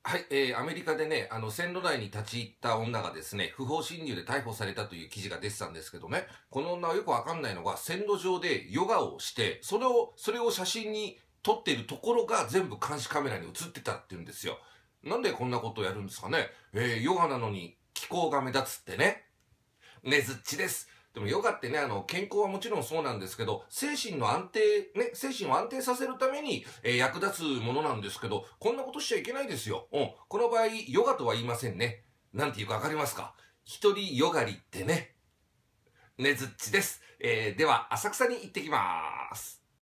はい、アメリカでね、線路内に立ち入った女がですね、不法侵入で逮捕されたという記事が出てたんですけどね、この女はよくわかんないのが、線路上でヨガをして、それを写真に撮っているところが全部監視カメラに映ってたっていうんですよ。なんでこんなことをやるんですかね。ヨガなのに気候が目立つってね。ねずっちです。でもヨガってね、健康はもちろんそうなんですけど、精神を安定させるために、役立つものなんですけど、こんなことしちゃいけないですよ。この場合、ヨガとは言いませんね。なんていうかわかりますか？一人ヨガリってね。ねずっちです。では、浅草に行ってきます。